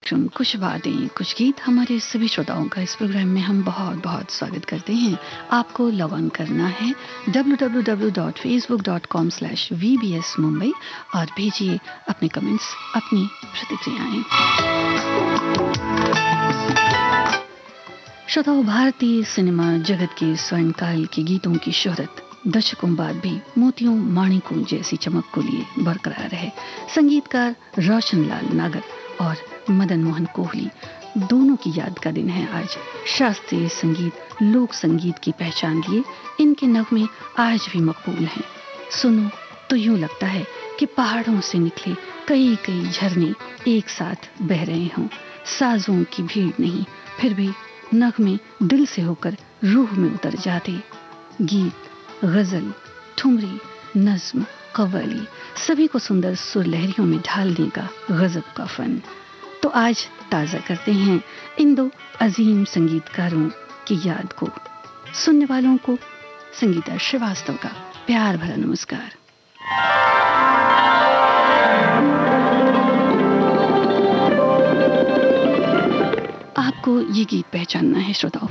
कुछ बातें कुछ गीत हमारे सभी श्रोताओं का इस प्रोग्राम में हम बहुत बहुत स्वागत करते हैं। आपको लॉग ऑन करना है www.facebook.com/VBS Mumbai और भेजिए अपने कमेंट्स, अपनी प्रतिक्रियाएं। श्रोताओं, भारतीय सिनेमा जगत के स्वर्णकाल के गीतों की शोहरत दशकों बाद भी मोतियों माणिकों जैसी चमक को लिए बरकरार है। संगीतकार रोशन लाल नागर और मदन मोहन कोहली दोनों की याद का दिन है आज। शास्त्रीय संगीत, लोक संगीत की पहचान लिए इनके नगमे आज भी मकबूल हैं। सुनो तो यूं लगता है कि पहाड़ों से निकले कई कई झरने एक साथ बह रहे हों। साजों की भीड़ नहीं, फिर भी नगमे दिल से होकर रूह में उतर जाते। गीत, गजल, ठुमरी, नज्म, कव्वाली सभी को सुंदर सुर लहरियों में ढालने का गजब का फन। तो आज ताज़ा करते हैं इन दो अजीम संगीतकारों की याद को। सुनने वालों को संगीता श्रीवास्तव का प्यार भरा नमस्कार। आपको ये गीत पहचानना है श्रोताओ।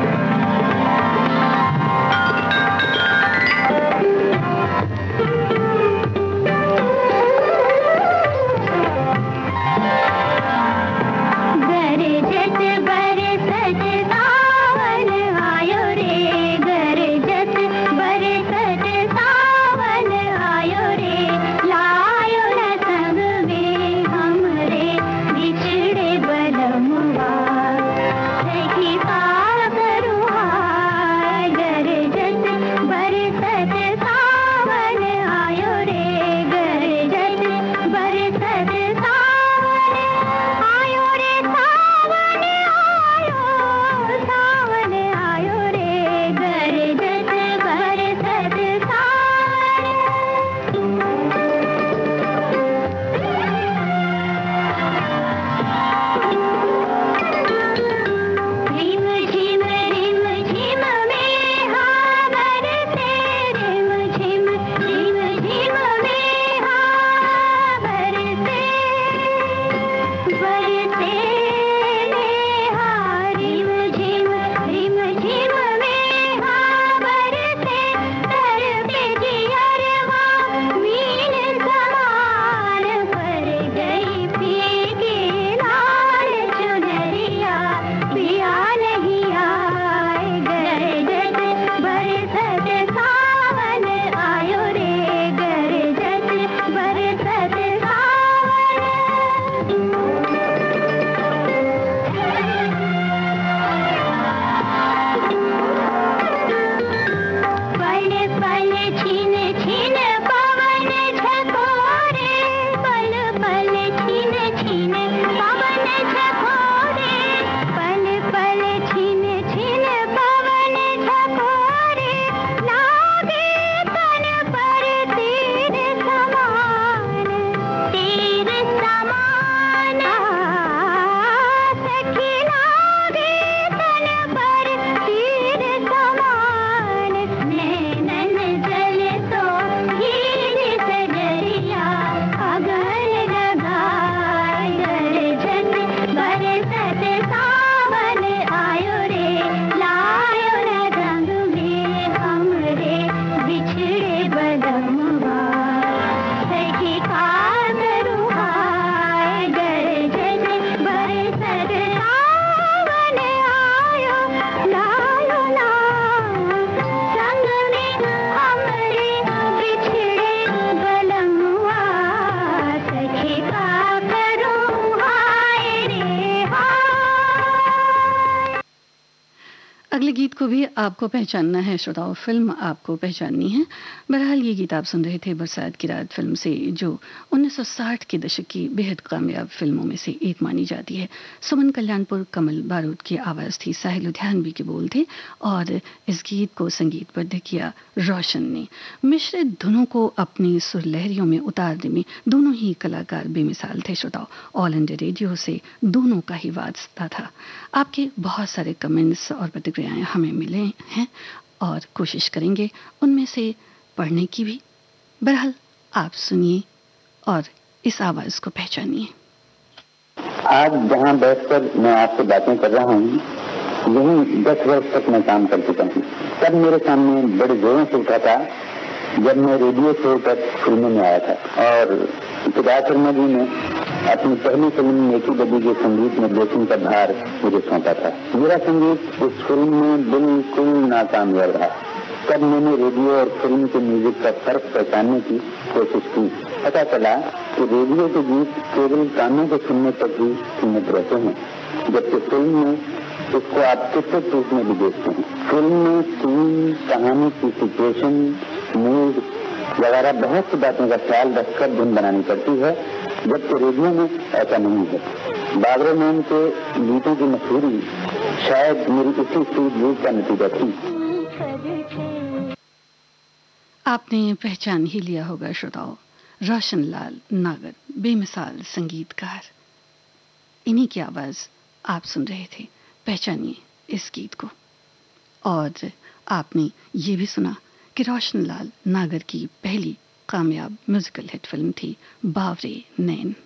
अगले गीत को भी आपको पहचानना है श्रोताओं, फिल्म आपको पहचाननी है। बहरहाल ये गीत आप सुन रहे थे बरसात की रात फिल्म से, जो 1960 के दशक की बेहद कामयाब फिल्मों में से एक मानी जाती है। सुमन कल्याणपुर, कमल बारूद की आवाज़ थी, साहिल लुधियानवी के बोल थे और इस गीत को संगीतबद्ध किया रोशन ने। मिश्रित धुनों को अपनी सुर लहरियों में उतारने में दोनों ही कलाकार बेमिसाल थे श्रोताओं। ऑल इंडिया रेडियो से दोनों का ही वास्ता था। आपके बहुत सारे कमेंट्स और प्रतिक्रियाएं हमें मिले हैं और कोशिश करेंगे उनमें से पढ़ने की भी। बहरहाल आप सुनिए और इस आवाज़ को पहचानिए। आज जहाँ बैठकर मैं आपसे बातें कर रहा हूँ, यही 10 वर्ष तक मैं काम कर चुका हूँ। तब मेरे सामने बड़े जोरों से उठा था जब मैं रेडियो शो पर फिल्मों में आया था और सिद्धार्थ शर्मा जी ने अपनी पहली फिल्म नेकी बदी के संगीत निर्देशन का भार मुझे सौंपा था। मेरा संगीत उस फिल्म में बिल्कुल नाकामयाब रहा। तब मैंने रेडियो और फिल्म के म्यूजिक का फर्क पहचानने की कोशिश की। पता चला कि रेडियो के गीत केवल कानों को सुनने तक ही सीमित रहते हैं, जबकि फिल्म में इसको आप कितने रूप में भी देखते हैं। फिल्म में सीन, कहानी की सिचुएशन, मूड वगैरह बहुत सी बातों का ख्याल रखकर धुन बनानी पड़ती है, जबकि रेडियो में ऐसा नहीं है। बाबरे मैन के गीतों की मशहूरी शायद मेरी इसी सूझबूझ का नतीजा थी। आपने पहचान ही लिया होगा श्रोताओं, रोशनलाल नागर, बेमिसाल संगीतकार। इन्हीं की आवाज आप सुन रहे थे। पहचानिए इस गीत को। और आपने ये भी सुना कि रोशनलाल नागर की पहली कामयाब म्यूजिकल हिट फिल्म थी बावरे नैन।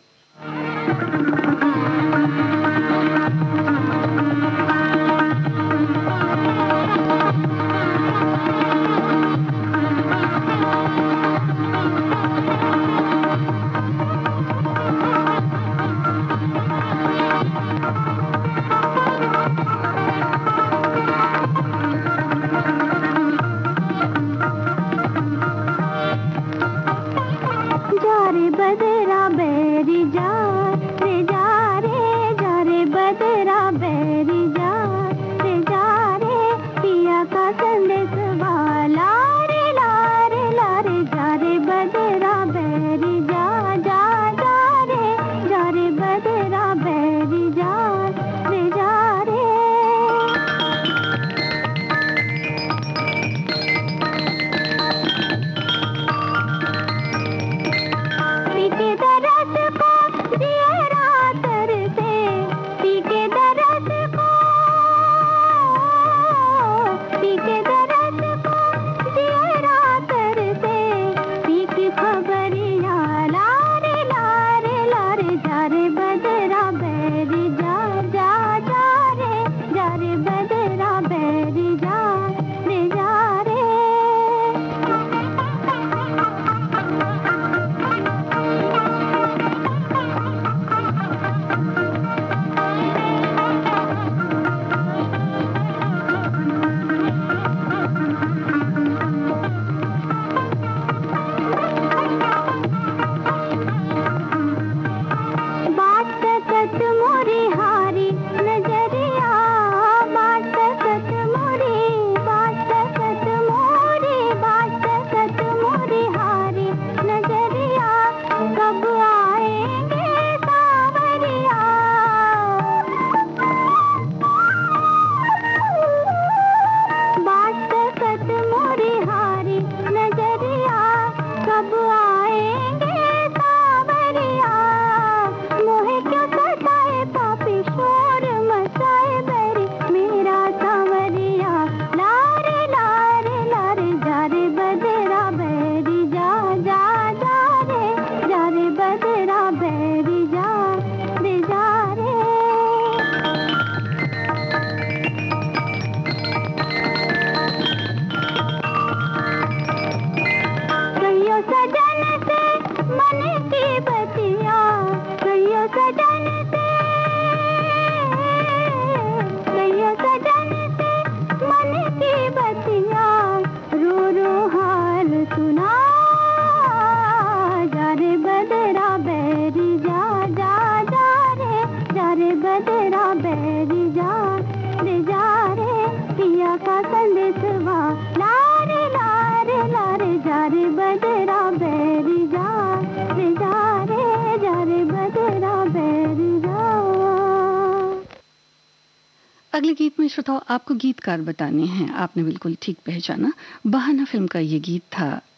अगले गीत में श्रोताओं आपको गीतकार बताने हैं। आपने बिल्कुल ठीक पहचाना, बहाना फिल्म का ये गीत था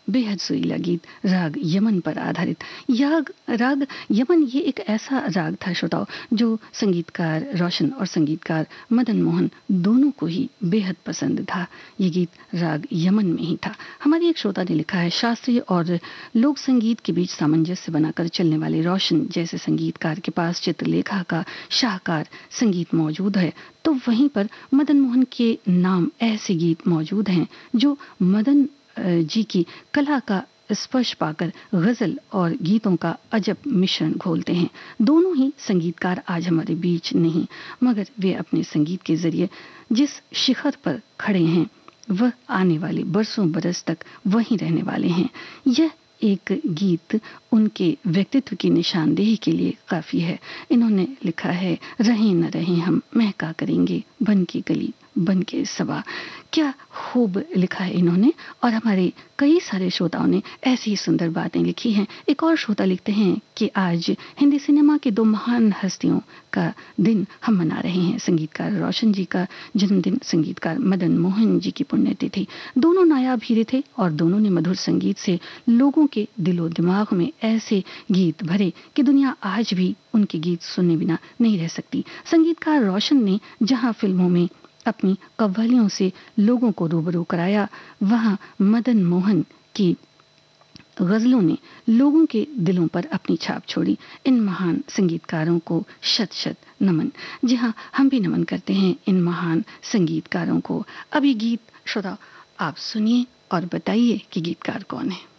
बेहद सुरीला गीत राग यमन पर आधारित। राग यमन ये एक ऐसा राग था श्रोताओं जो संगीतकार रोशन और संगीतकार मदन मोहन दोनों को ही बेहद पसंद था। ये गीत राग यमन में ही था। हमारी एक श्रोता ने लिखा है, शास्त्रीय और लोक संगीत के बीच सामंजस्य बनाकर चलने वाले रोशन जैसे संगीतकार के पास चित्रलेखा का शाहकार संगीत मौजूद है, तो वहीं पर मदन मोहन के नाम ऐसे गीत मौजूद हैं जो मदन जी की कला का स्पर्श पाकर गजल और गीतों का अजब मिश्रण घोलते हैं। दोनों ही संगीतकार आज हमारे बीच नहीं, मगर वे अपने संगीत के जरिए जिस शिखर पर खड़े हैं वह आने वाले बरसों बरस तक वहीं रहने वाले हैं। यह एक गीत उनके व्यक्तित्व की निशानदेही के लिए काफ़ी है। इन्होंने लिखा है, रहें न रहें हम महका करेंगे बन की गली बन के सवा। क्या खूब लिखा है इन्होंने, और हमारे कई सारे श्रोताओं ने ऐसी ही सुंदर बातें लिखी हैं। एक और श्रोता लिखते हैं कि आज हिंदी सिनेमा के दो महान हस्तियों का दिन हम मना रहे हैं, संगीतकार रोशन जी का जन्मदिन, संगीतकार मदन मोहन जी की पुण्यतिथि। दोनों नायाब हीरे थे और दोनों ने मधुर संगीत से लोगों के दिलो दिमाग में ऐसे गीत भरे कि दुनिया आज भी उनके गीत सुनने बिना नहीं रह सकती। संगीतकार रोशन ने जहां फिल्मों में अपनी कव्वालियों से लोगों को रूबरू कराया, वहां मदन मोहन की गजलों ने लोगों के दिलों पर अपनी छाप छोड़ी। इन महान संगीतकारों को शत शत नमन। जी हाँ, हम भी नमन करते हैं इन महान संगीतकारों को। अब ये गीत श्रोता आप सुनिए और बताइए कि गीतकार कौन है।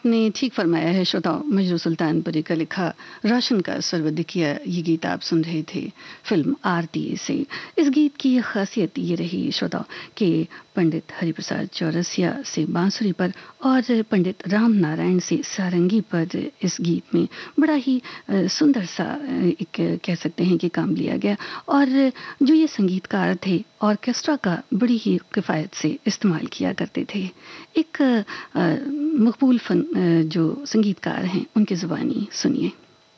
आपने ठीक फरमाया है श्रोताओं। मजरू सुल्तानपुरी का लिखा, रोशन का स्वर किया ये गीत आप सुन रहे थे फिल्म आरती से। इस गीत की खासियत ये रही श्रोताओं कि पंडित हरिप्रसाद चौरसिया से बांसुरी पर और पंडित राम नारायण से सारंगी पर इस गीत में बड़ा ही सुंदर सा एक कह सकते हैं कि काम लिया गया। और जो ये संगीतकार थे ऑर्केस्ट्रा का बड़ी ही किफ़ायत से इस्तेमाल किया करते थे। एक मकबूल जो संगीतकार हैं उनकी ज़ुबानी सुनिए।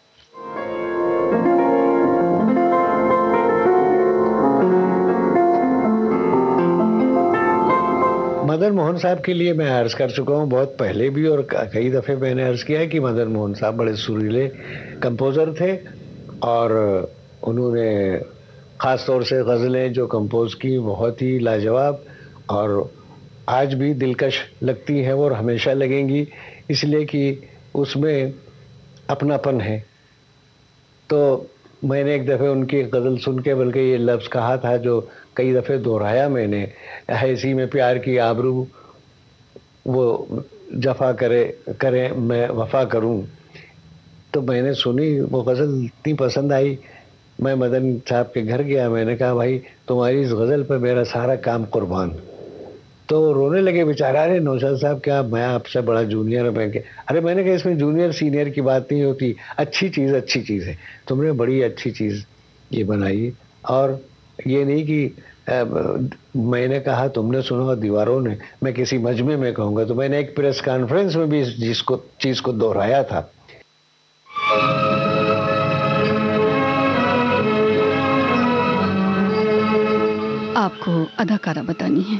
मदन मोहन साहब के लिए मैं अर्ज़ कर चुका हूँ बहुत पहले भी, और कई दफ़े मैंने अर्ज़ किया है कि मदन मोहन साहब बड़े सुरीले कंपोज़र थे और उन्होंने ख़ास तौर से गज़लें जो कंपोज़ की बहुत ही लाजवाब और आज भी दिलकश लगती हैं और हमेशा लगेंगी, इसलिए कि उसमें अपनापन है। तो मैंने एक दफ़े उनकी गज़ल सुन के बल्कि ये लफ्ज़ कहा था जो कई दफ़े दोहराया मैंने, ऐसी में प्यार की आबरू वो जफ़ा करे मैं वफ़ा करूं। तो मैंने सुनी वो गज़ल इतनी पसंद आई, मैं मदन साहब के घर गया, मैंने कहा भाई तुम्हारी इस गज़ल पर मेरा सारा काम कुर्बान। तो रोने लगे बेचारा, अरे नौशाद साहब क्या मैं आपसे बड़ा जूनियर है? मैं अरे मैंने कहा इसमें जूनियर सीनियर की बात नहीं होती, अच्छी चीज़ है, तुमने बड़ी अच्छी चीज़ ये बनाई। और ये नहीं कि मैंने कहा तुमने सुना दीवारों ने, मैं किसी मजमे में कहूँगा। तो मैंने एक प्रेस कॉन्फ्रेंस में भी इस चीज़ को दोहराया था। आपको अदाकारा बतानी है।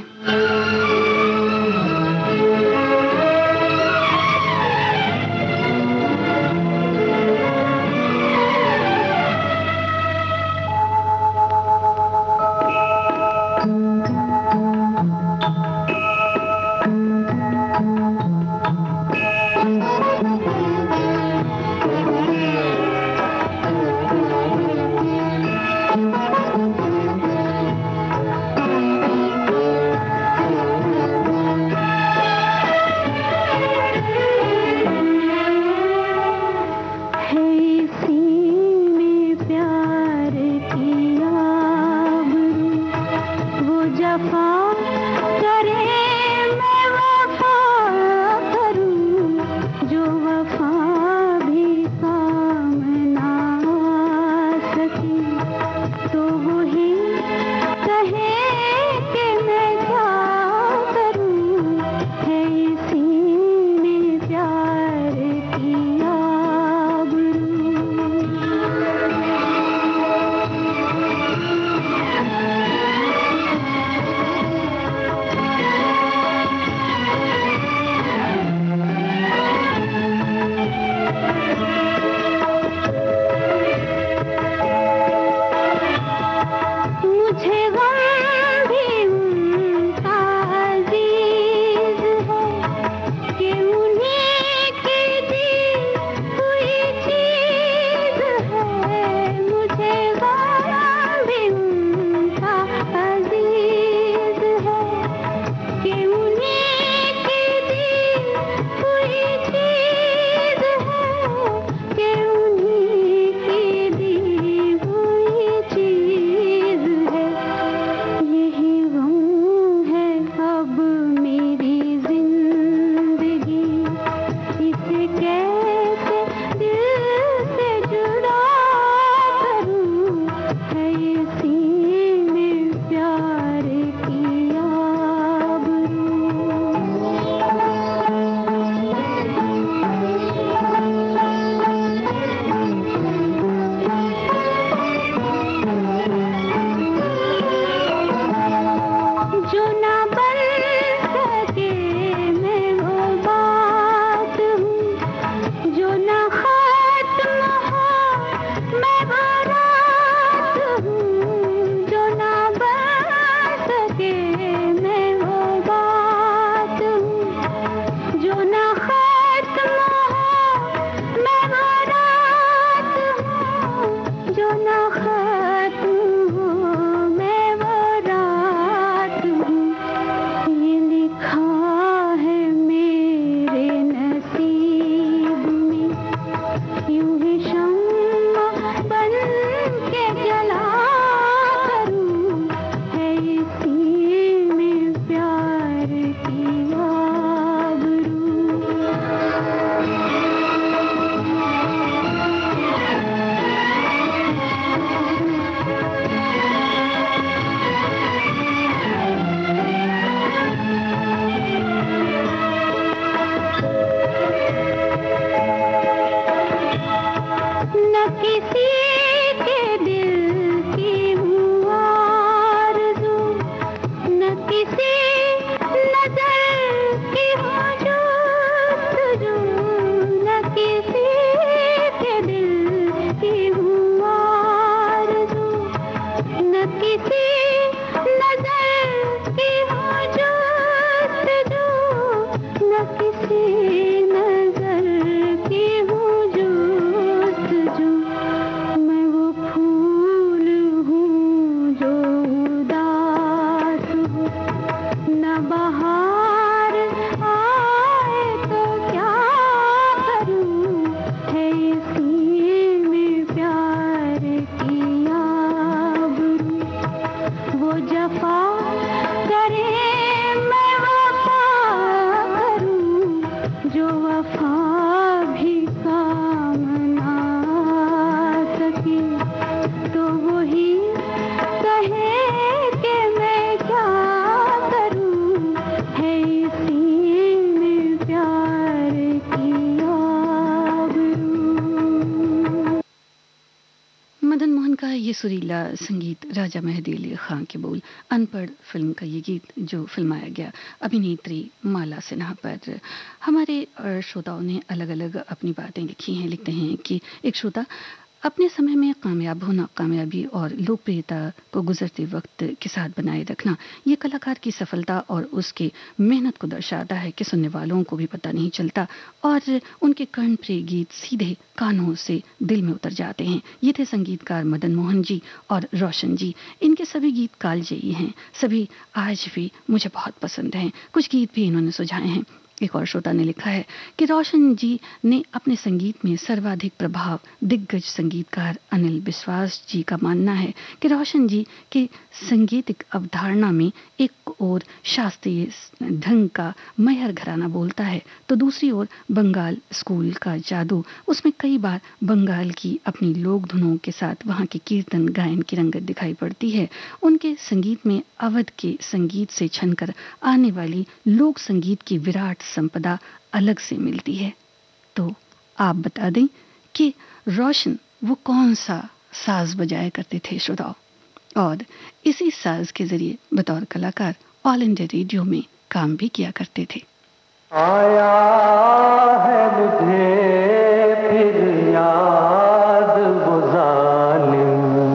सुरीला संगीत, राजा मेहदी अली खां के बोल, अनपढ़ फिल्म का ये गीत जो फिल्माया गया अभिनेत्री माला सिन्हा पर। हमारे श्रोताओं ने अलग अलग अपनी बातें लिखी हैं। लिखते हैं कि एक श्रोता, अपने समय में कामयाब होना, कामयाबी और लोकप्रियता को गुजरते वक्त के साथ बनाए रखना, ये कलाकार की सफलता और उसके मेहनत को दर्शाता है कि सुनने वालों को भी पता नहीं चलता और उनके कर्णप्रिय गीत सीधे कानों से दिल में उतर जाते हैं। ये थे संगीतकार मदन मोहन जी और रोशन जी। इनके सभी गीत कालजयी हैं, सभी आज भी मुझे बहुत पसंद हैं। कुछ गीत भी इन्होंने सुझाए हैं। एक और श्रोता ने लिखा है कि रोशन जी ने अपने संगीत में सर्वाधिक प्रभाव दिग्गज संगीतकार अनिल विश्वास जी का मानना है कि रोशन जी की संगीतिक अवधारणा में एक ओर शास्त्रीय ढंग का मैहर घराना बोलता है तो दूसरी ओर बंगाल स्कूल का जादू, उसमें कई बार बंगाल की अपनी लोक धुनों के साथ वहाँ के कीर्तन गायन की रंगत दिखाई पड़ती है। उनके संगीत में अवध के संगीत से छनकर आने वाली लोक संगीत की विराट संपदा अलग से मिलती है। तो आप बता दें कि रोशन वो कौन सा साज बजाया करते थे श्रोताओ, और इसी साज के जरिए बतौर कलाकार ऑल इंडिया रेडियो में काम भी किया करते थे। आया है मुझे फिर याद वो जालिम,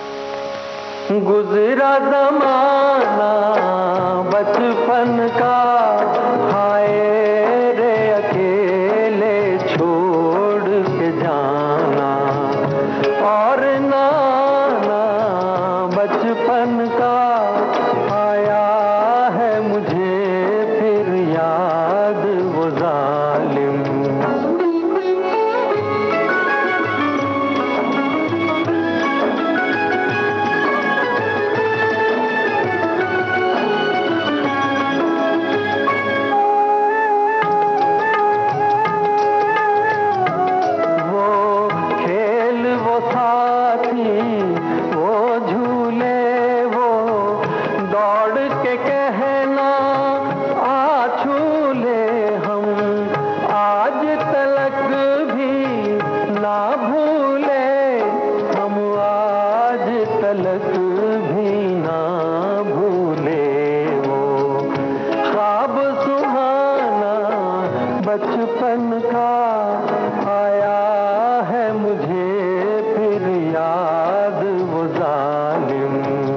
गुजरा ज़माना बचपन का, हाय रे अकेले छोड़ के जाना, और नाना बचपन का आया है मुझे फिर याद वो जालिम। बचपन का आया है मुझे फिर याद वो जालिम।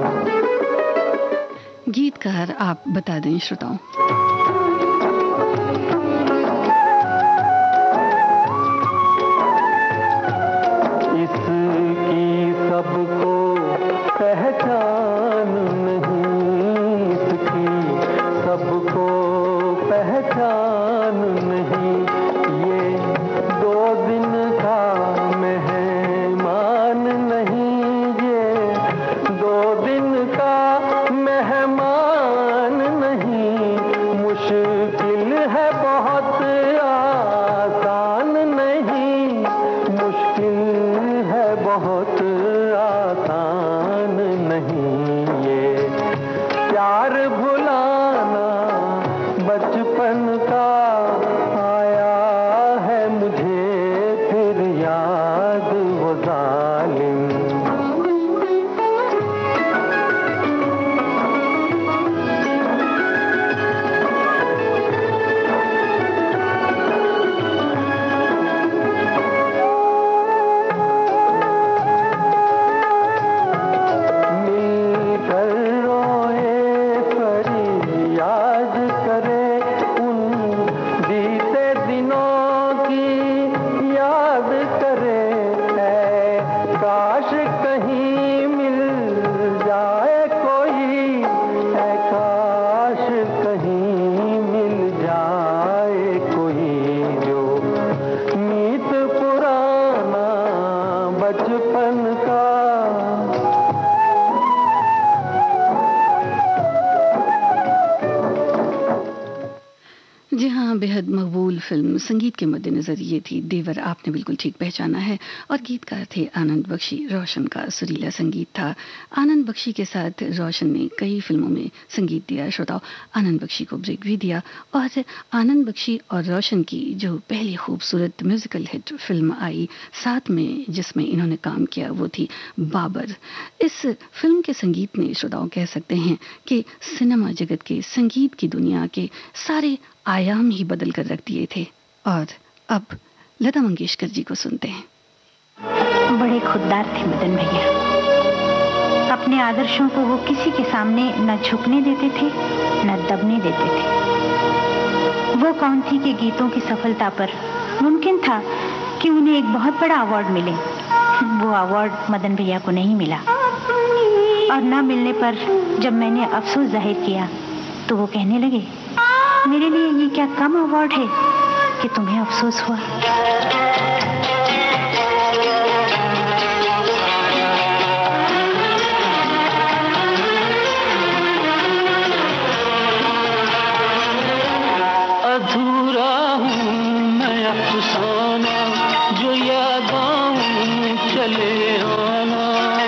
गीतकार आप बता दें श्रोताओं। इसकी सबको पहचान नहीं, इसकी सबको पहचान नहीं, ये 2 दिन का मेहमान नहीं, ये 2 दिन का मेहमान नहीं, मुश्किल है बहुत आसान नहीं, मुश्किल है बहुत आसान नहीं, ये प्यार भुलाना बचपन का आया है मुझे फिर याद वो जालिम। जी हाँ, बेहद मकबूल फिल्म संगीत के मद्देनजर ये थी देवर, आपने बिल्कुल ठीक पहचाना है। और गीतकार थे आनंद बख्शी, रोशन का सुरीला संगीत था। आनंद बख्शी के साथ रोशन ने कई फिल्मों में संगीत दिया। श्रोताओ, आनंद बख्शी को ब्रेक भी दिया। और आनंद बख्शी और रोशन की जो पहली खूबसूरत म्यूजिकल हिट फिल्म आई साथ में जिसमें इन्होंने काम किया वो थी बाबर। इस फिल्म के संगीत ने, श्रोताओं, कह सकते हैं कि सिनेमा जगत के, संगीत की दुनिया के सारे आयाम ही बदल कर रख दिए थे। और अब लता मंगेशकर जी को सुनते हैं। बड़े खुददार थे मदन भैया। अपने आदर्शों को वो किसी के सामने न झुकने देते थे न दबने देते थे। वो कौन थी कि गीतों की सफलता पर मुमकिन था कि उन्हें एक बहुत बड़ा अवार्ड मिले। वो अवार्ड मदन भैया को नहीं मिला, और न मिलने पर जब मैंने अफसोस जाहिर किया तो वो कहने लगे, मेरे लिए ये क्या कम अवार्ड है कि तुम्हें अफसोस हुआ। अधूरा हूँ मैं अफसाना, जो याद आऊं चले आना।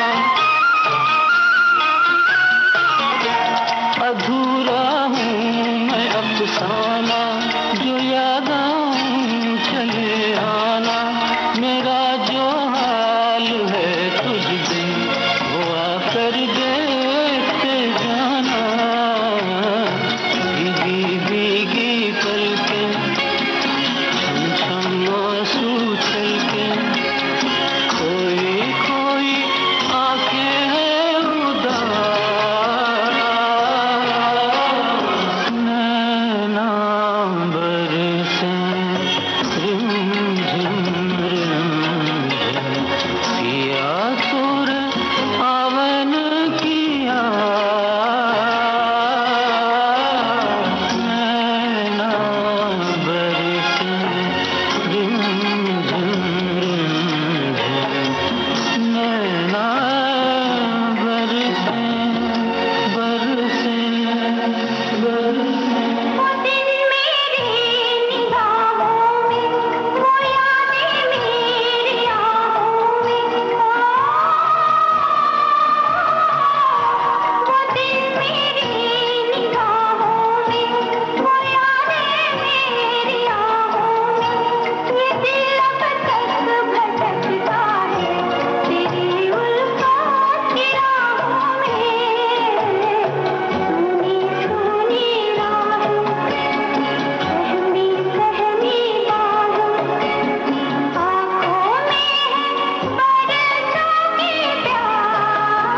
अधूरा हूँ मैं अफसाना, जो याद आऊं चले आना। मेरा जो हाल है तुझ बिन वो आकर देखते जाना। भीगी भीगी पलकें, छम छम आंसू छलके, खोई खोई आंखें हैं उदास। नैना बरसे रिमझिम रिमझिम, पिया तूने आवन किया। नैना बरसे रिमझिम रिमझिम, नैना बरसे बरसे बरसे। वो दिन मेरी निगाहों में, वो यादें मेरी आँखों में। वो दिन मेरी निगाहों में, वो यादें मेरी आँखों में। ये दिल अब तक भटकता है तेरी उल्फत की राहों में। सुनी सुनी राहों, सहमी सहमी बाहों, आँखों में है बरसों की प्यास।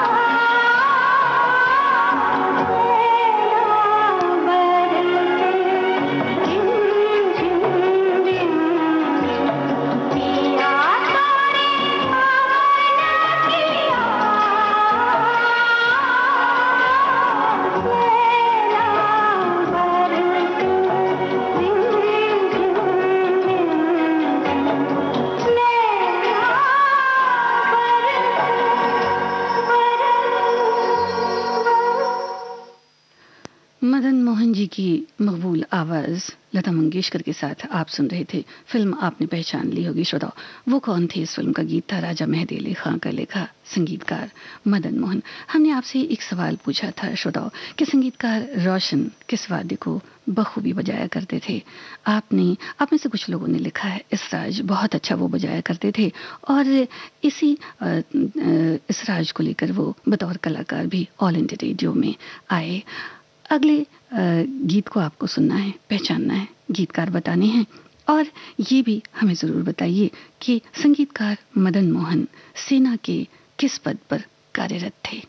मदन मोहन जी की मकबूल आवाज़ लता मंगेशकर के साथ आप सुन रहे थे। फिल्म आपने पहचान ली होगी श्रोताओ, वो कौन थे। इस फिल्म का गीत था राजा मेहदी अली खां का लिखा, संगीतकार मदन मोहन। हमने आपसे एक सवाल पूछा था श्रोताओ कि संगीतकार रोशन किस वाद्य को बखूबी बजाया करते थे। आप में से कुछ लोगों ने लिखा है इसराज, बहुत अच्छा वो बजाया करते थे। और इसी इसराज को लेकर वो बतौर कलाकार भी ऑल इंडिया रेडियो में आए। अगले गीत को आपको सुनना है, पहचानना है, गीतकार बताने हैं। और ये भी हमें ज़रूर बताइए कि संगीतकार मदन मोहन सेना के किस पद पर कार्यरत थे।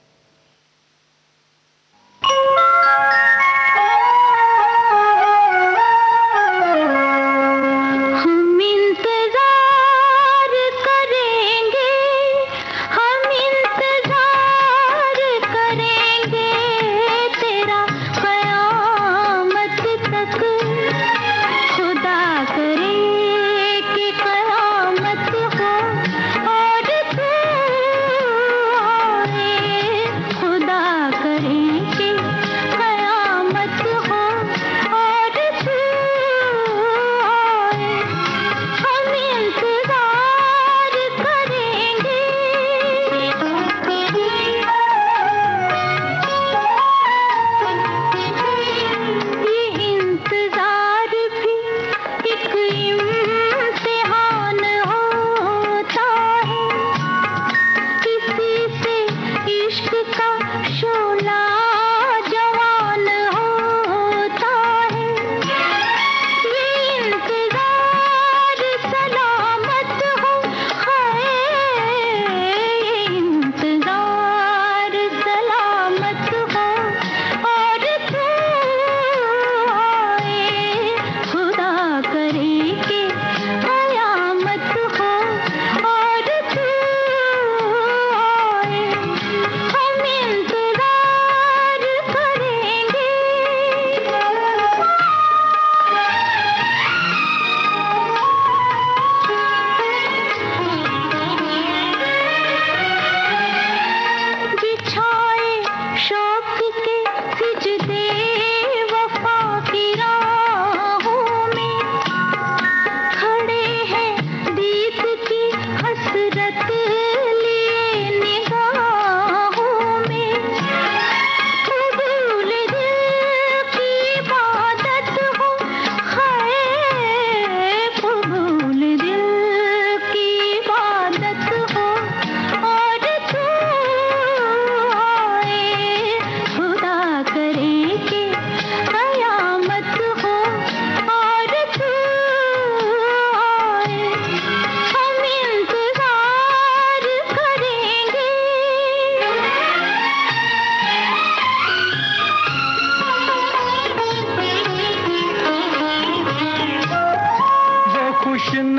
और तू आए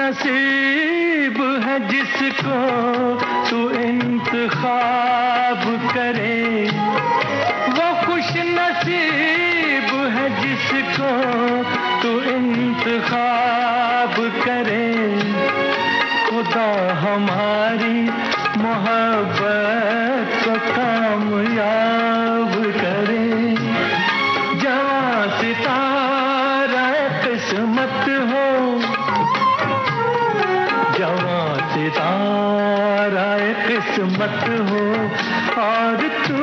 नसीब है जिसको तू इंतखाब करे, वो खुश नसीब है जिसको तू इंतखाब करे। खुदा हमारी मोहब्बत को कामयाब करे। जवां सितारा किस्मत हो, जवां सितारा किस्मत हो, और तू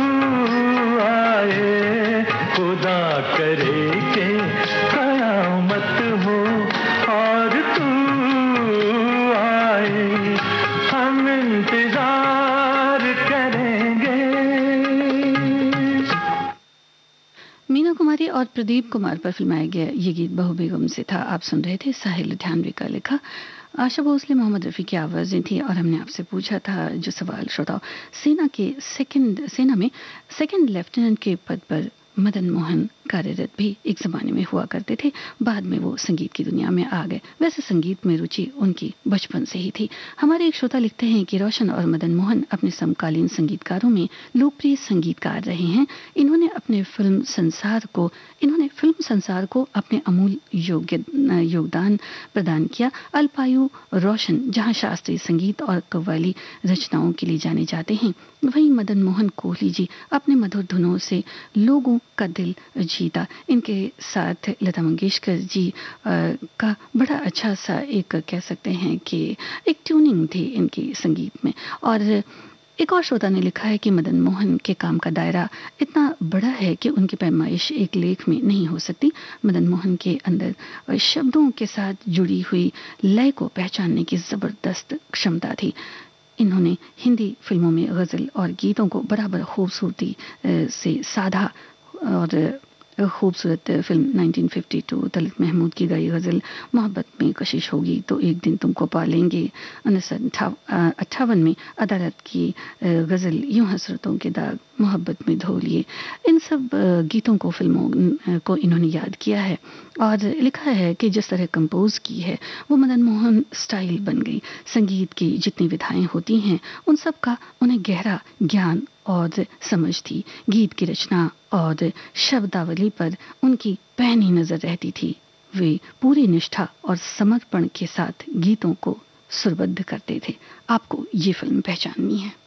आए खुदा करे के कयामत हो, और तू आए हम इंतजार करेंगे। मीना कुमारी और प्रदीप कुमार पर फिल्माया गया ये गीत बहू बेगम से था। आप सुन रहे थे साहिल लुधियानवी का लिखा, आशा भोसले, मोहम्मद रफ़ी की आवाज़ें थी। और हमने आपसे पूछा था जो सवाल, श्रोताओ, सेना में सेकंड लेफ्टिनेंट के पद पर मदन मोहन कार्यरत भी एक ज़माने में हुआ करते थे। बाद में वो संगीत की दुनिया में आ गए। वैसे संगीत में रुचि उनकी बचपन से ही थी। हमारे एक श्रोता लिखते हैं कि रोशन और मदन मोहन अपने समकालीन संगीतकारों में लोकप्रिय संगीतकार रहे हैं। इन्होंने फिल्म संसार को अपने अमूल योगदान प्रदान किया। अल्पायु रोशन जहां शास्त्रीय संगीत और कव्वाली रचनाओं के लिए जाने जाते हैं, वहीं मदन मोहन कोहली जी अपने मधुर धुनों से लोगों का दिल जीता। इनके साथ लता मंगेशकर जी का बड़ा अच्छा सा एक कह सकते हैं कि एक ट्यूनिंग थी इनकी संगीत में। और एक और श्रोता ने लिखा है कि मदन मोहन के काम का दायरा इतना बड़ा है कि उनकी पैमाइश एक लेख में नहीं हो सकती। मदन मोहन के अंदर शब्दों के साथ जुड़ी हुई लय को पहचानने की ज़बरदस्त क्षमता थी। इन्होंने हिंदी फिल्मों में गज़ल और गीतों को बराबर खूबसूरती से साधा। और खूबसूरत फिल्म 1952 तलत महमूद की गाई गज़ल मोहब्बत में कशिश होगी तो एक दिन तुमको पालेंगे, 1958 में अदालत की गज़ल यूं हसरतों के दाग मोहब्बत में धो लिए। इन सब गीतों को, फिल्मों को इन्होंने याद किया है और लिखा है कि जिस तरह कंपोज की है वो मदन मोहन स्टाइल बन गई। संगीत की जितनी विधाएं होती हैं उन सब का उन्हें गहरा ज्ञान और समझ थी। गीत की रचना और शब्दावली पर उनकी पैनी नज़र रहती थी। वे पूरी निष्ठा और समर्पण के साथ गीतों को सुरबद्ध करते थे। आपको ये फिल्म पहचाननी है।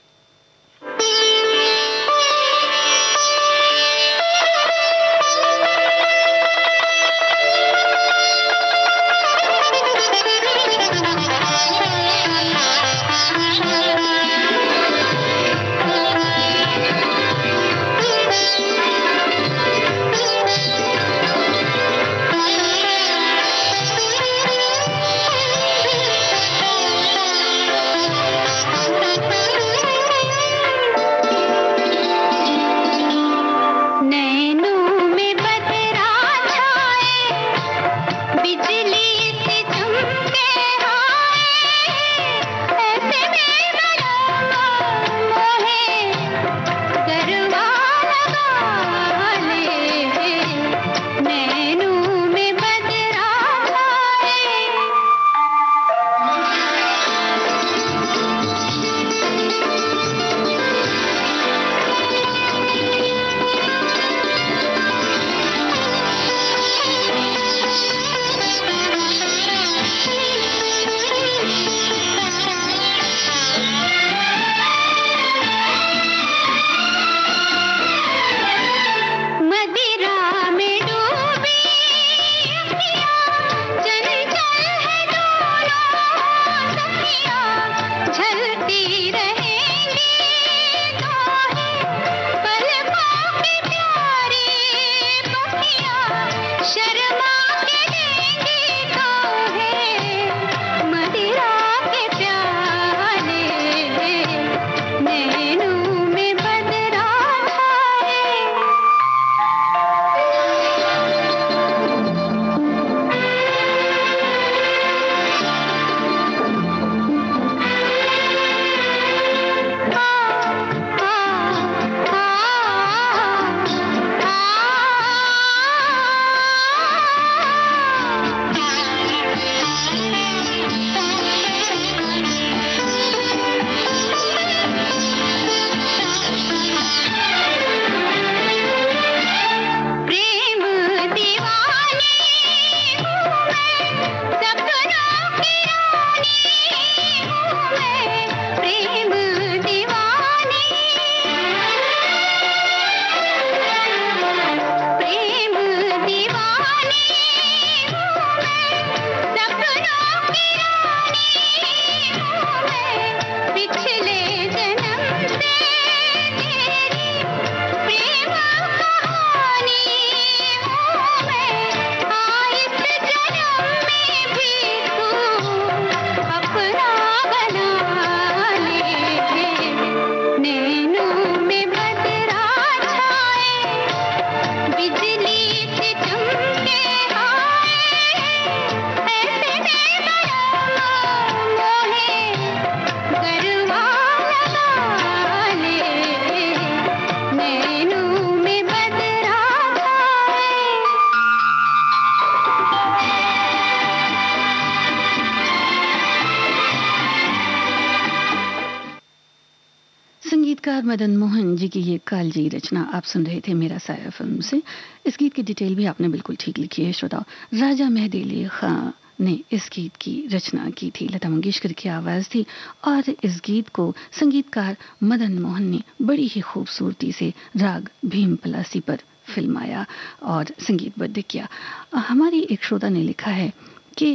संगीतकार मदन मोहन जी की ये कालजी रचना आप सुन रहे थे मेरा साया फिल्म से। इस गीत की डिटेल भी आपने बिल्कुल ठीक लिखी है श्रोताओ। राजा मेहदी अली खां ने इस गीत की रचना की थी, लता मंगेशकर की आवाज़ थी और इस गीत को संगीतकार मदन मोहन ने बड़ी ही खूबसूरती से राग भीम पलासी पर फिल्माया और संगीतबद्ध किया। हमारी एक श्रोता ने लिखा है कि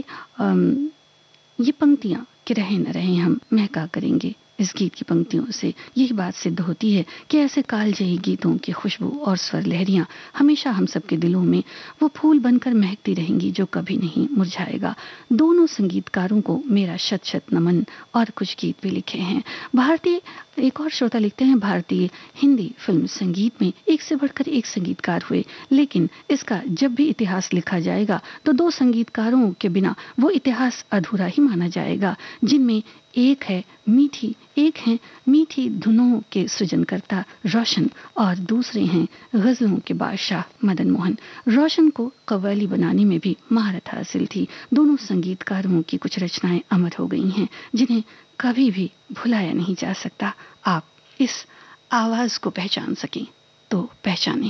ये पंक्तियाँ कि रहे न रहे हम महका करेंगे, इस गीत की पंक्तियों से यही बात सिद्ध होती है कि ऐसे कालजयी गीतों की खुशबू और स्वर लहरियाँ हमेशा हम सबके दिलों में वो फूल बनकर महकती रहेंगी जो कभी नहीं मुरझाएगा। दोनों संगीतकारों को मेरा शत शत नमन। और कुछ गीत भी लिखे हैं भारतीय। एक और श्रोता लिखते हैं, भारतीय हिंदी फिल्म संगीत में एक से बढ़कर एक संगीतकार हुए, लेकिन इसका जब भी इतिहास लिखा जाएगा तो दो संगीतकारों के बिना वो इतिहास अधूरा ही माना जाएगा, जिनमें एक हैं मीठी धुनों के सृजनकर्ता रोशन और दूसरे हैं गज़लों के बादशाह मदन मोहन। रोशन को कव्वाली बनाने में भी महारत हासिल थी। दोनों संगीतकारों की कुछ रचनाएं अमर हो गई हैं जिन्हें कभी भी भुलाया नहीं जा सकता। आप इस आवाज़ को पहचान सकें तो पहचानें।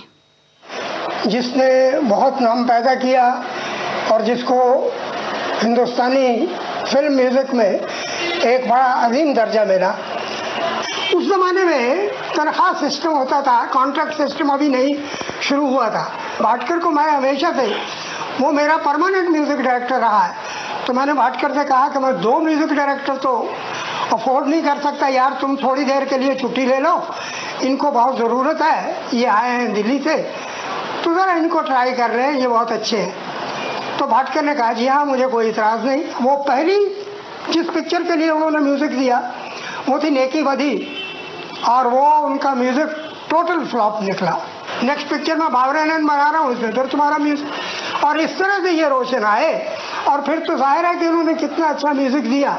जिसने बहुत नाम पैदा किया और जिसको हिंदुस्तानी फिल्म म्यूजिक में एक बड़ा अजीम दर्जा मिला। उस जमाने में तनख्वाह सिस्टम होता था, कॉन्ट्रैक्ट सिस्टम अभी नहीं शुरू हुआ था। भाटकर को मैं हमेशा से, वो मेरा परमानेंट म्यूजिक डायरेक्टर रहा है, तो मैंने भाटकर से कहा कि मैं 2 म्यूजिक डायरेक्टर तो अफोर्ड नहीं कर सकता यार, तुम थोड़ी देर के लिए छुट्टी ले लो, इनको बहुत ज़रूरत है, ये आए हैं दिल्ली से, तो ज़रा इनको ट्राई कर रहे हैं, ये बहुत अच्छे हैं। तो भाटकर ने कहा जी हाँ, मुझे कोई इतराज़ नहीं। वो पहली जिस पिक्चर के लिए उन्होंने म्यूज़िक दिया वो थी नेकी बधी, और वो उनका म्यूज़िक टोटल फ्लॉप निकला। नेक्स्ट पिक्चर में बाबरानंद बना रहा हूँ, इसमें फिर तुम्हारा म्यूज़िक, और इस तरह से ये रोशन आए, और फिर तो जाहिर है कि उन्होंने कितना अच्छा म्यूज़िक दिया।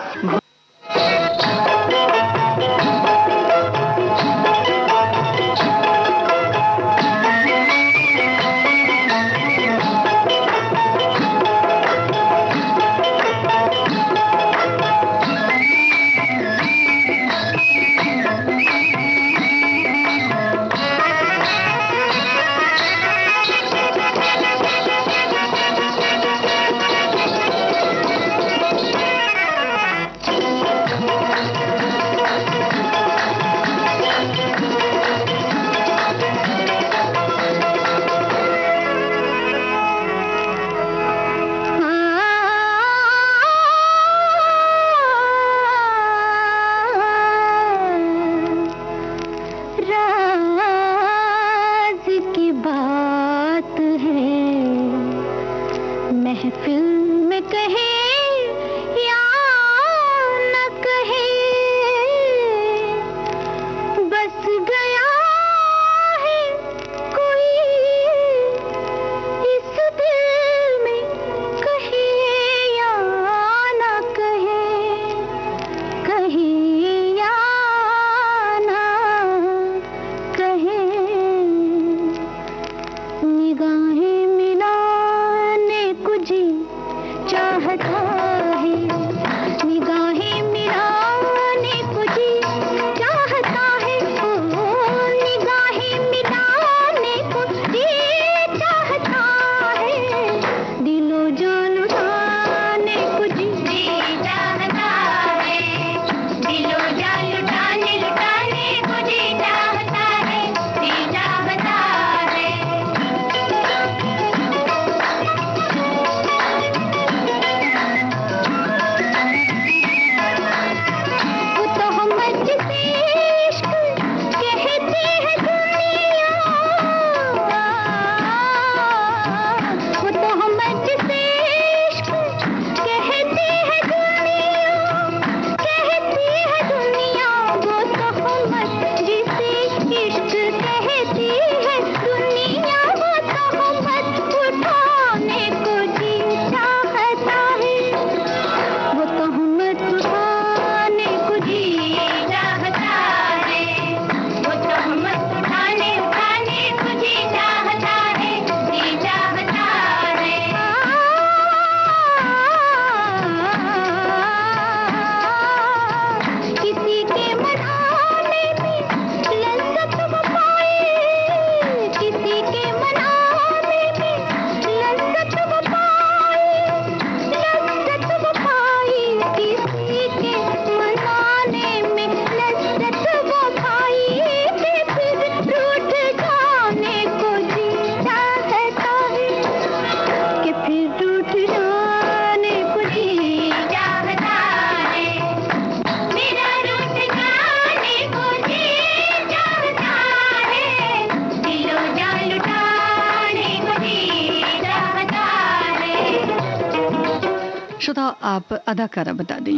श्रोता आप अदाकारा बता दें।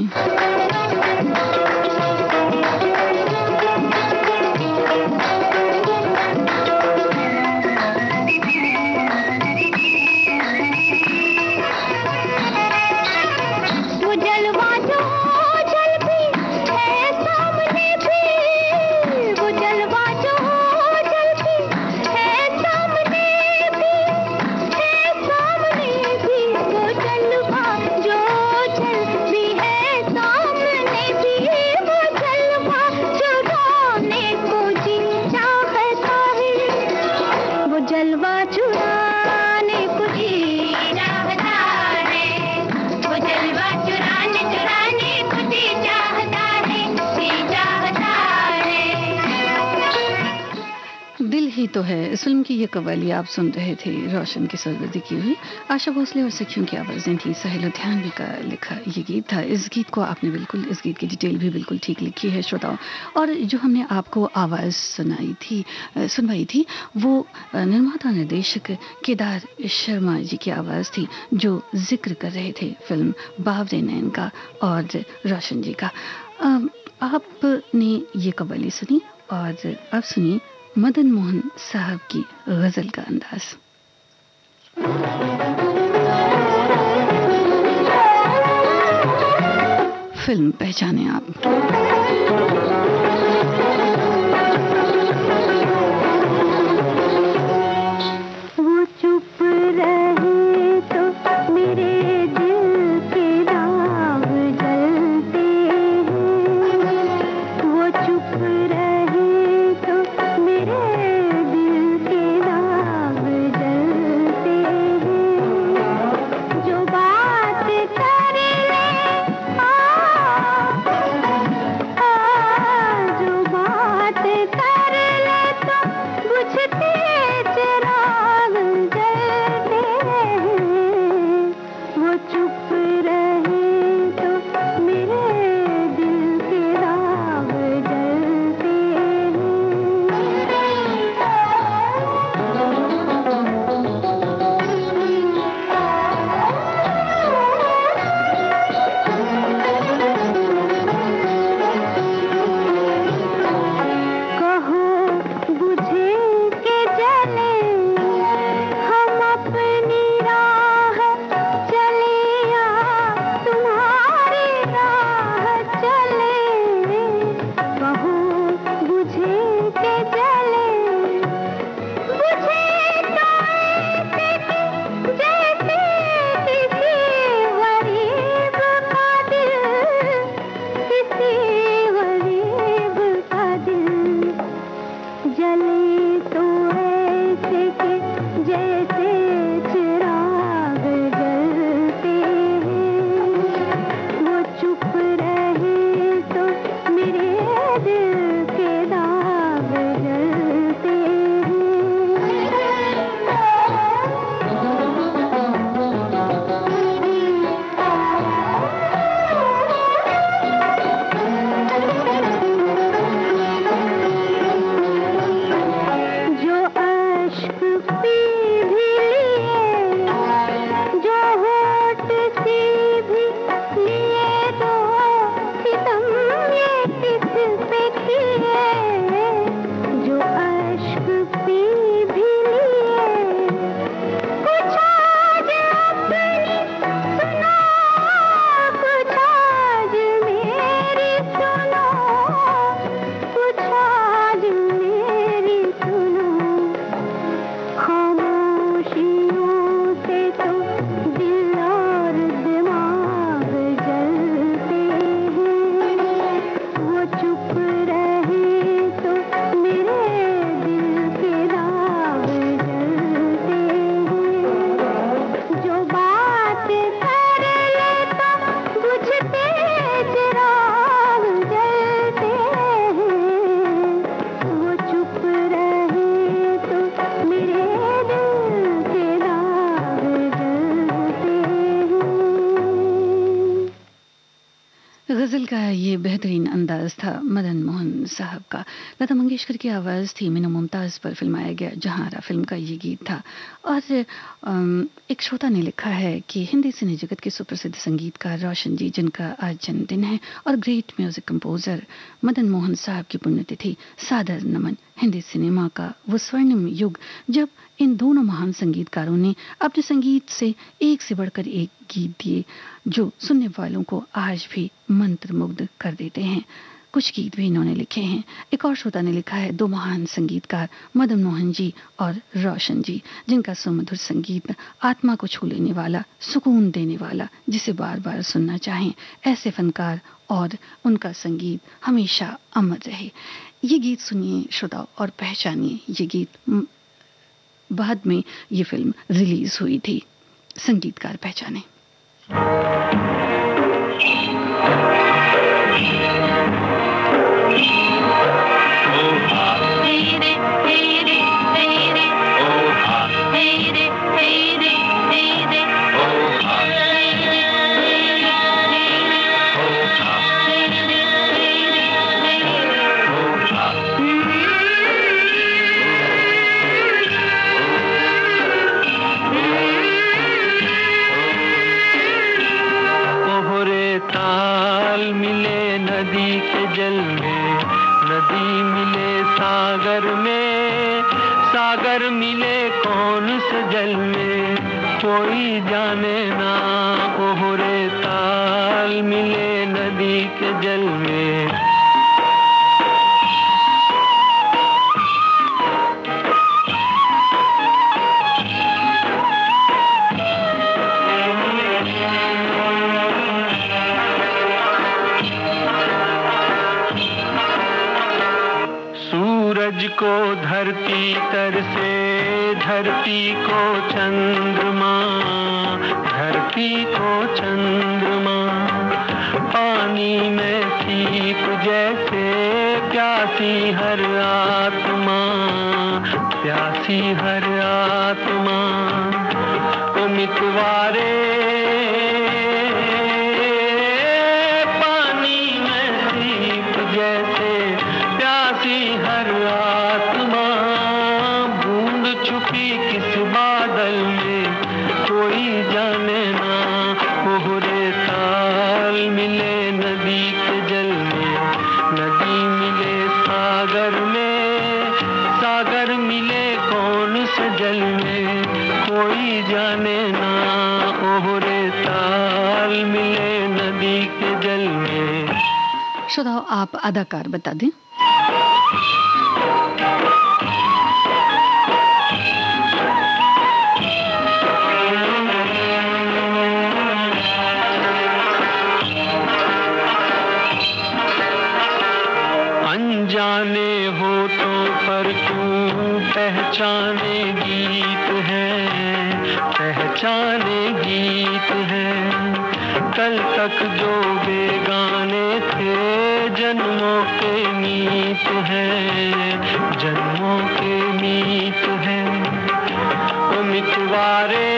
ही तो है इस फिल्म की ये कव्वाली आप सुन रहे थे, रोशन की सरवर्दी की हुई। आशा भोसले और सखियों की आवाज़ें थी, साहिल लुधियानवी का लिखा ये गीत था। इस गीत को आपने बिल्कुल, इस गीत की डिटेल भी बिल्कुल ठीक लिखी है श्रोताओं। और जो हमने आपको आवाज़ सुनवाई थी वो निर्माता निर्देशक केदार शर्मा जी की आवाज़ थी, जो जिक्र कर रहे थे फिल्म बावरे नैन का और रोशन जी का। आपने ये कव्वाली सुनी और अब सुनिए मदन मोहन साहब की गजल का अंदाज। फिल्म पहचाने आप। वो चुप रहे तो मेरे दिल के राग जलते हैं, वो चुप रहे तो मेरे दिल के राग जलते हैं। जो बात कर ले गजल का ये बेहतरीन अंदाज था मदन मोहन साहब का। लता मंगेशकर की आवाज़ थी, मीनू मुमताज़ पर फिल्माया गया जहांरा फिल्म का ये गीत था। और एक श्रोता ने लिखा है कि हिंदी सिने जगत के सुप्रसिद्ध संगीतकार रोशन जी, जिनका आज जन्मदिन है, और great music composer Madan Mohan sahab की पुण्यतिथि, सादर नमन। हिंदी सिनेमा का वो स्वर्णिम युग जब इन दोनों महान संगीतकारों ने अपने संगीत से एक से बढ़कर एक गीत दिए जो सुनने वालों को आज भी मंत्रमुग्ध कर देते हैं। कुछ गीत भी इन्होंने लिखे हैं। एक और श्रोता ने लिखा है, दो महान संगीतकार मदन मोहन जी और रोशन जी, जिनका सुमधुर संगीत आत्मा को छू लेने वाला, सुकून देने वाला, जिसे बार बार सुनना चाहें। ऐसे फनकार और उनका संगीत हमेशा अमर रहे। ये गीत सुनिए श्रोताओ और पहचानिए। ये गीत बाद में ये फिल्म रिलीज हुई थी। संगीतकार पहचाने। सागर मिले कौन से जल में कोई जाने ना, ओहरे ताल मिले नदी के जल में। सूरज को धरती तर से, धरती को चंद्रमा, धरती को चंद्रमा, पानी में सीप जैसे प्यासी हर आत्मा, प्यासी हर आत्मा। ओ मितवारे श्रोताओ आप अदाकार बता दें। अनजाने होठों पर तू पहचाने गीत है, पहचाने गीत है। कल तक जो बेगाने थे जन्मों के मीत हैं, जन्मों के मीत हैं। ओ मितवारे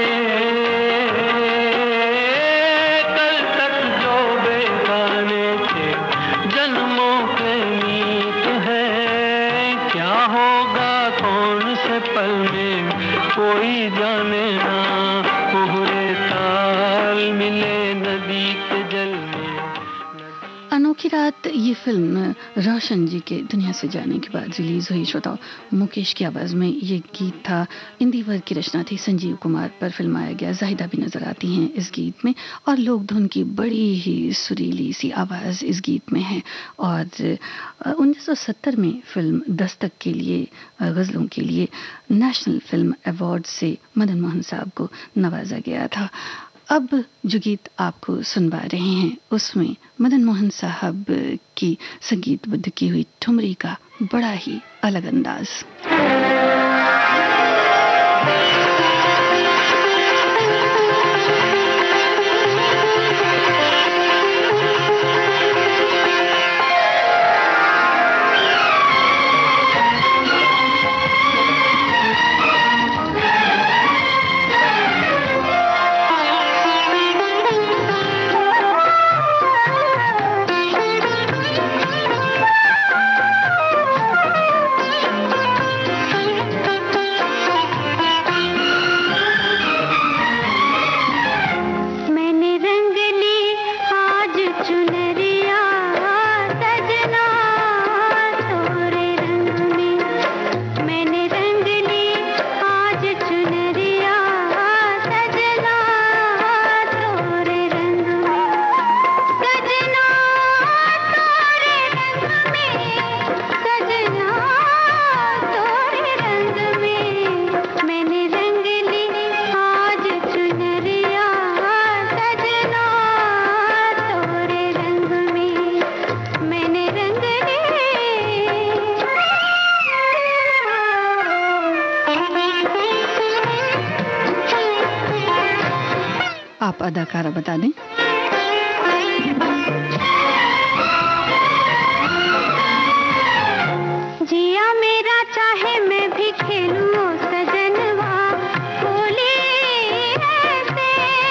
कल तक जो बेगाने थे जन्मों के मीत हैं। क्या होगा कौन से पल में कोई जाने ना, कोहरे ताल मिले नदी के जल में। अनोखी रात ये फिल्म रोशन जी के दुनिया से जाने के बाद रिलीज हुई। श्रोताओ मुकेश की आवाज़ में ये गीत था। इंदिवर की रचना थी, संजीव कुमार पर फिल्माया गया। जाहिदा भी नजर आती हैं इस गीत में, और लोक धुन की बड़ी ही सुरीली सी आवाज़ इस गीत में है। और 1970 में फिल्म दस्तक के लिए, गज़लों के लिए नेशनल फिल्म अवार्ड से मदन मोहन साहब को नवाजा गया था। अब जो गीत आपको सुनवा रहे हैं उसमें मदन मोहन साहब की संगीतबद्ध की हुई ठुमरी का बड़ा ही अलग अंदाज। आप अदाकारा बता दें। जिया मेरा चाहे मैं भी खेलूं सजनवा बोले ऐसे,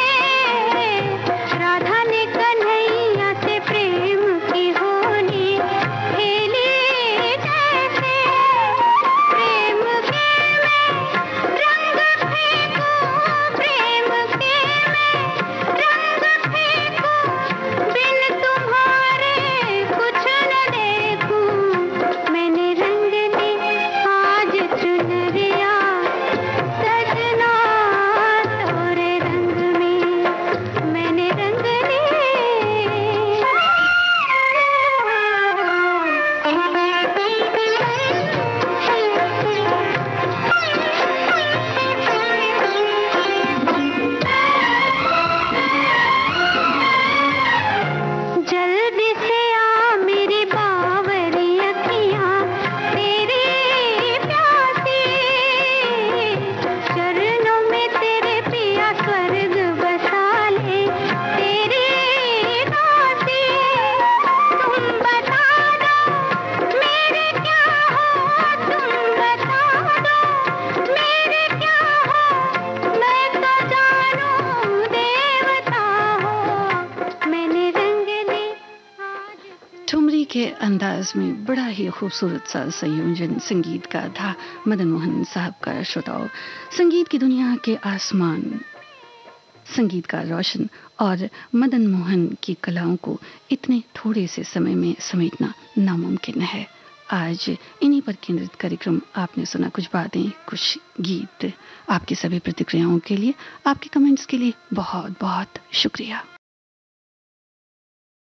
राधा ने कन्हैया से प्रेम की होली खेली जैसे, प्रेम के मैं रंग फेंकूं, प्रेम के मैं रंग फेंकूं, बिन तुम्हारे कुछ न देखूं, मैंने रंग ली आज चुनरिया सजना तोरे रंग में, मैंने रंग ली। जल्दी से आ मेरी बावरी अखियाँ तेरी प्यासी, चरणों में तेरे पिया स्वर्ग बसा ले तेरी दासी, तुम बता दो मेरे क्या हो, तुम बता दो मेरे क्या हो, मैं तो जानूं देवता हो, मैंने रंग ली आज। ठुमरी के अंदाज में बड़ा ही खूबसूरत सा संयोजन संगीत का था मदन मोहन साहब का। श्रोताओं, संगीत की दुनिया के आसमान, संगीतकार रोशन और मदन मोहन की कलाओं को इतने थोड़े से समय में समेटना नामुमकिन है। आज इन्हीं पर केंद्रित कार्यक्रम आपने सुना, कुछ बातें कुछ गीत। आपकी सभी प्रतिक्रियाओं के लिए, आपके कमेंट्स के लिए बहुत बहुत शुक्रिया।